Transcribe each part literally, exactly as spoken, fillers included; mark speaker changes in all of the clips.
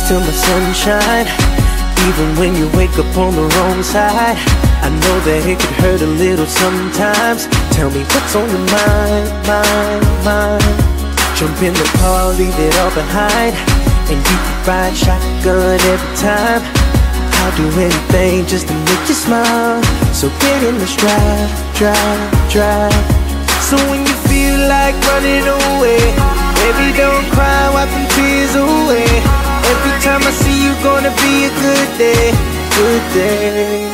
Speaker 1: to my sunshine. Even when you wake up on the wrong side, I know that it could hurt a little sometimes. Tell me what's on your mind, mind, mind. Jump in the car, leave it all behind, and you can ride shotgun every time. I'll do anything just to make you smile. So get in the stride, drive, drive. So when you feel like running away, baby, don't cry, wipe them tears away. Every time I see you, gonna be a good day, good day.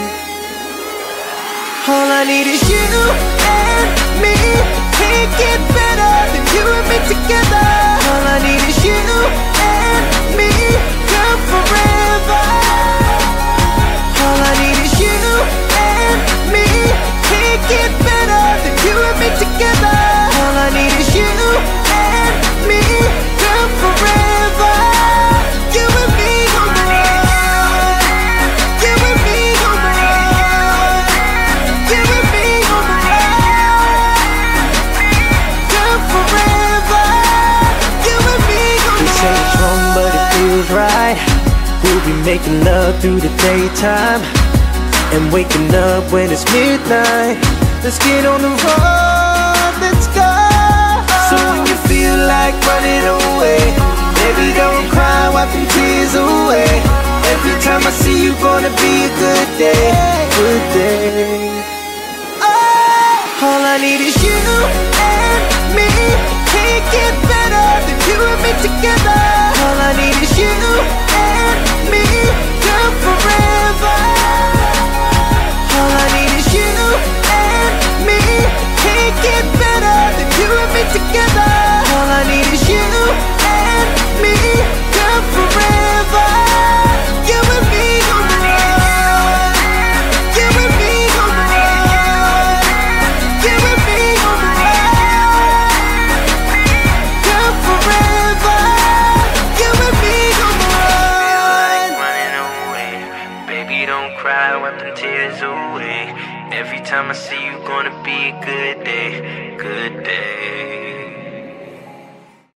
Speaker 1: All I need is you and me. Can't get better than you and me together. All I need is you and me, girl, forever. All I need is you and me. Can't get better than you and me together. All I need is you and me, girl, forever. You and me on the run. You and me on the run. You and me on the run. Girl, forever. You and me on the run. This ain't wrong, but it feels right. We'll be making love through the daytime and waking up when it's midnight. Let's get on the road, let's go. So when you feel like running away, baby, don't cry, wipe them tears away. Every time I see you, gonna be a good day, good day. Oh, all I need is you and me. Can't get better than you and me together. All I need is you and me, girl, forever. All I need is you and me. Can't get better than you and me together. All I need is you and me, girl, forever. You and me on the run. You and me on the run. You and me on the run. Girl, forever. You and me on the run.
Speaker 2: Running away, baby, don't cry, wipe them tears away. Every time I see you, gonna be a good day, good day.